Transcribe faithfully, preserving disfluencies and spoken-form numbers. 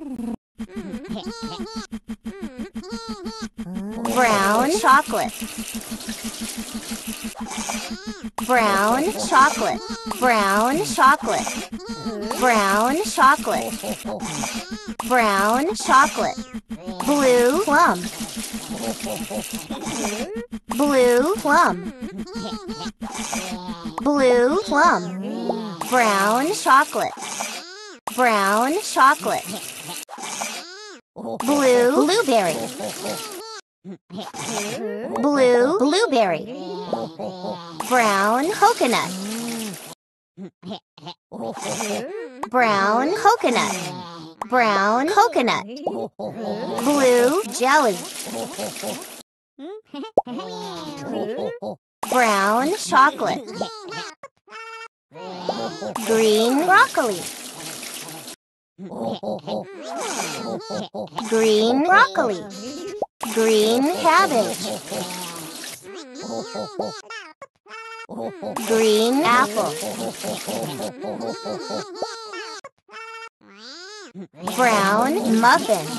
Brown chocolate. Brown chocolate. Brown chocolate. Brown chocolate. Brown chocolate. Blue plum. Blue plum. Blue plum. Brown chocolate. Brown chocolate. Blue blueberry. Blue blueberry. Brown coconut. Brown coconut. Brown coconut. Blue jelly. Brown chocolate. Green broccoli. Green broccoli. Green cabbage. Green apple. Brown muffin.